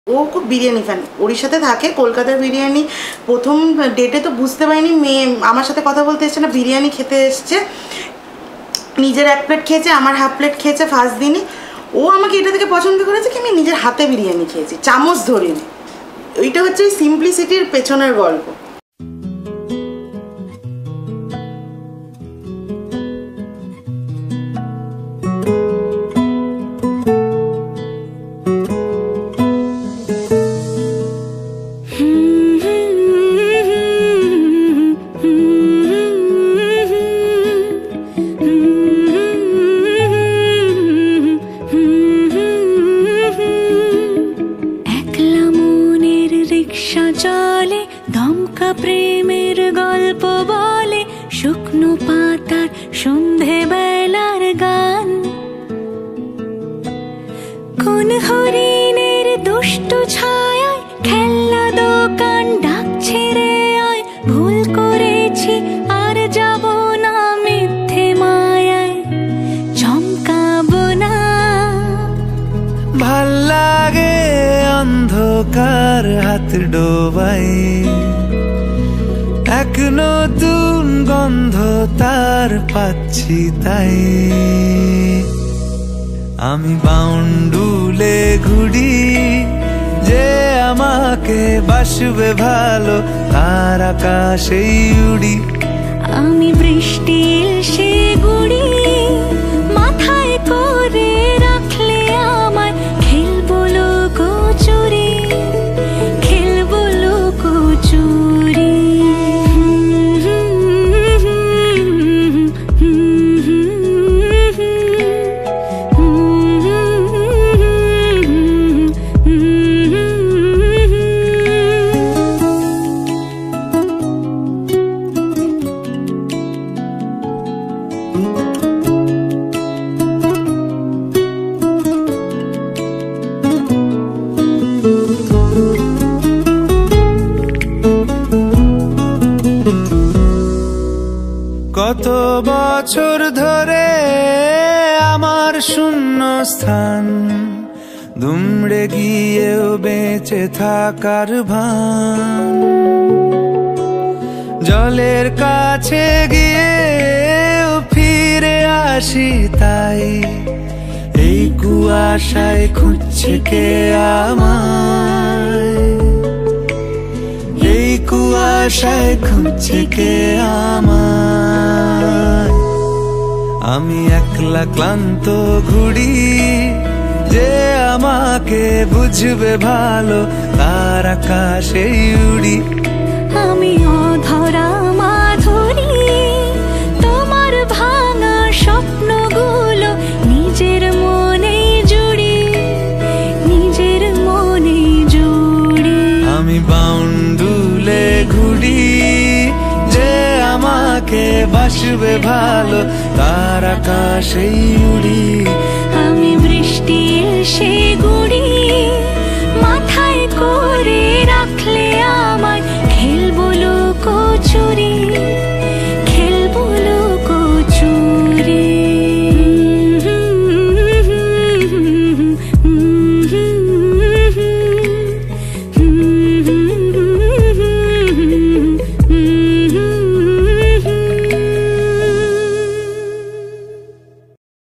ও খুব বিরিয়ানি ফ্যান, ওড়িশাতে থাকে, কলকাতার বিরিয়ানি প্রথম ডেটে তো বুঝতে পারিনি, মেয়ে আমার সাথে কথা বলতে এসছে না, বিরিয়ানি খেতে এসছে, নিজের 1 প্লেট খেয়েছে, আমার হাফ প্লেট খেয়েছে ফার্স্ট দিনই। ও আমাকে এটা থেকে পছন্দ করেছে কি আমি নিজের হাতে বিরিয়ানি খেয়েছি, চামচ ধরিনি। ওইটা হচ্ছে ওই সিম্পলিসিটির পেছনের গল্প। হাত ডোবাই এক নতুন গন্ধ তার পাচ্ছি তাই আমি বাউন্ডুলে ঘুরি যে আমাকে বাসবে ভালো তার আকাশেই উড়ি আমি বৃষ্টির সে গুড়ি মাথায় করে রাখলে আমায় খেলবো লুকোচুরি খেলবো লুকোচুরি কত বছর ধরে আমার শূন্য স্থান দুমড়ে গিয়েও বেঁচে থাকার ভান জলের কাছে গিয়েও ফিরে আসি তাই এই কুয়াশায় খুঁজছে কে আমায় এই কুয়াশায় খুঁজছে কে আমায় আমি একলা ক্লান্ত ঘুরি যে আমাকে বুঝবে ভালো তার আকাশেই উড়ি আমি অধরা মাধুরী তোমার ভাঙা স্বপ্নগুলো নিজের মনে জুড়ি নিজের মনে জুড়ি আমি বাউন্ডুলে ঘুরি যে আমাকে বাসবে ভালো তার আকাশেই উড়ি